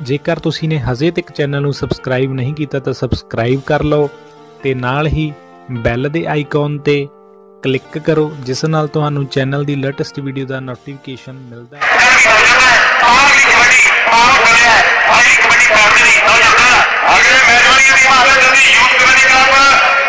जेकर तुसीं ने हजे तक चैनल नूं सबसक्राइब नहीं किया तो सबसक्राइब कर लो ते नाल ही बैल दे आइकॉन ते क्लिक करो जिस नाल तुहानूं चैनल की लेटेस्ट वीडियो का नोटिफिकेशन मिलता है। अगले